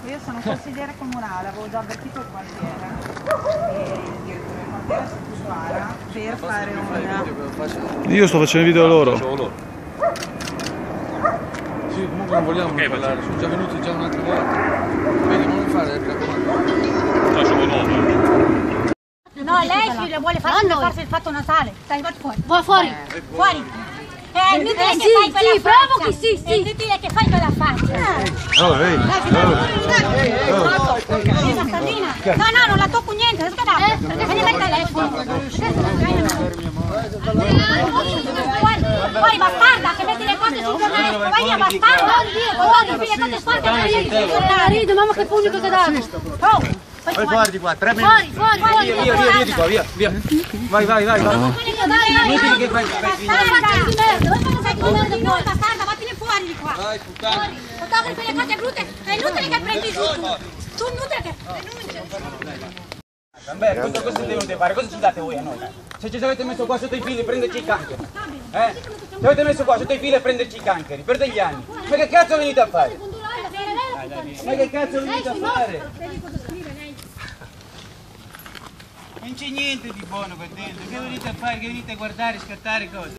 Io sono consigliere comunale, avevo già avvertito il quartiere e il direttore del quartiere Suara per fare una... Io sto facendo il video a loro. Sì, comunque non vogliamo parlare, sono già venuti già un'altra volta. Vedi, non fare il raccomando. Facciamo nuovo. No, lei ci le vuole fare farsi il fatto nasale. Dai, vai fuori. Va fuori. Fuori. È inutile che fai quella faccia. È inutile che fai quella faccia. No, ehi. No, non la tocco niente, prendi il telefono. Fuori bastarda, che metti le cose sul giornale, vai via bastarda. Fuori, le cose sporche, vai via sul giornale. Ride, mamma che pugno che ti dà. Vai fuori di qua, 3 minuti. Fuori. Via di qua, via. Vai. Inutile che fai. Bastarda, vattene fuori di qua. Dai, puttana. Fotografi le cose brutte, è inutile che prendi giù tu. Tu inutile che denunci. Vabbè, cosa dovete fare? Cosa ci date voi a noi? Se ci avete messo qua sotto i fili, prenderci i cancheri. Ci avete messo qua sotto i fili e prenderci i cancheri per degli anni. Ma che cazzo venite a fare? Ma che cazzo venite a fare? Non c'è niente di buono qua dentro. Che venite a fare? Che venite a guardare, scattare cose?